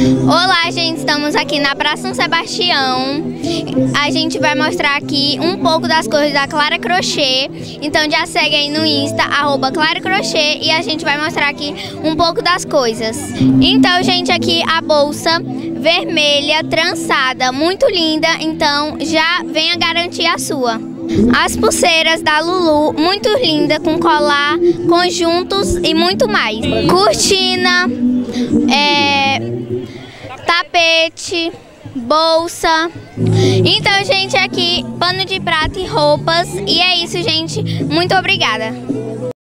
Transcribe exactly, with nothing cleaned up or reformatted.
Olá, gente, estamos aqui na Praça São Sebastião. A gente vai mostrar aqui um pouco das coisas da Clara Crochê. Então já segue aí no Insta, arroba Clara Crochê, e a gente vai mostrar aqui um pouco das coisas. Então, gente, aqui a bolsa vermelha trançada, muito linda, então já venha garantir a sua. As pulseiras da Lulu, muito linda, com colar, conjuntos e muito mais. Cortina, é, tapete, bolsa. Então, gente, aqui pano de prato e roupas. E é isso, gente. Muito obrigada.